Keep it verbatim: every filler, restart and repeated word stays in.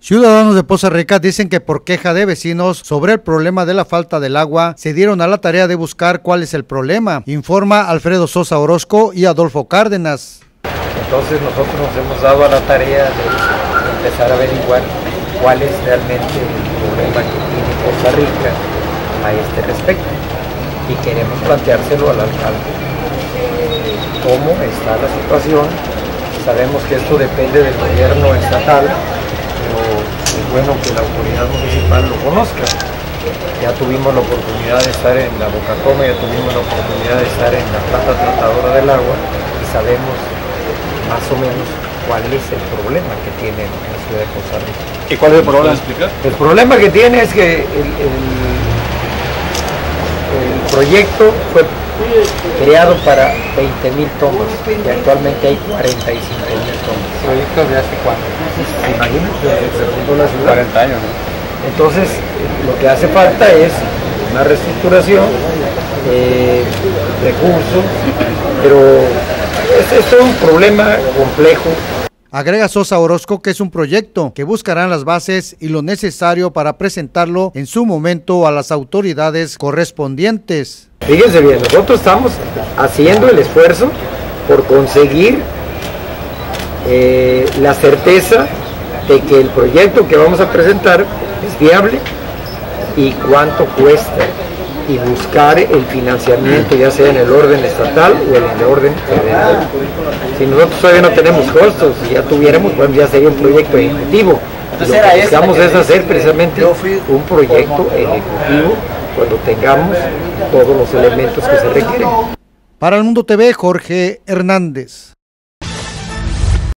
Ciudadanos de Poza Rica dicen que por queja de vecinos sobre el problema de la falta del agua, se dieron a la tarea de buscar cuál es el problema, informa Alfredo Sosa Orozco y Adolfo Cárdenas. Entonces nosotros nos hemos dado a la tarea de empezar a averiguar cuál es realmente el problema que tiene Poza Rica a este respecto y queremos planteárselo al alcalde. ¿Cómo está la situación? Sabemos que esto depende del gobierno estatal, pero es bueno que la autoridad municipal lo conozca. Ya tuvimos la oportunidad de estar en la Bocatoma, ya tuvimos la oportunidad de estar en la planta tratadora del agua y sabemos más o menos cuál es el problema que tiene la ciudad de Poza Rica. ¿Y cuál es el problema? ¿Explicar? El problema que tiene es que el, el, el proyecto fue creado para veinte mil tomas y actualmente hay cuarenta y cinco mil tomas. ¿Proyectos de hace cuánto? ¿Se imaginan? Desde que se fundó la ciudad. cuarenta años, ¿no? Entonces, lo que hace falta es una reestructuración, eh, recursos, pero este es todo un problema complejo. Agrega Sosa Orozco que es un proyecto que buscarán las bases y lo necesario para presentarlo en su momento a las autoridades correspondientes. Fíjense bien, nosotros estamos haciendo el esfuerzo por conseguir eh, la certeza de que el proyecto que vamos a presentar es viable y cuánto cuesta y buscar el financiamiento ya sea en el orden estatal o en el orden federal. Si nosotros todavía no tenemos costos, si ya tuviéramos, bueno, ya sería un proyecto ejecutivo. Lo que buscamos es hacer precisamente un proyecto ejecutivo cuando tengamos todos los elementos que se requieren. Para El Mundo T V, Jorge Hernández.